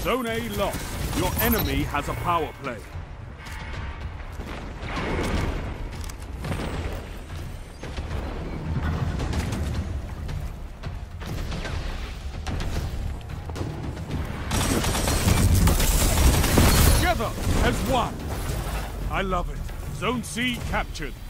Zone A lost. Your enemy has a power play. Together as one. I love it. Zone C captured.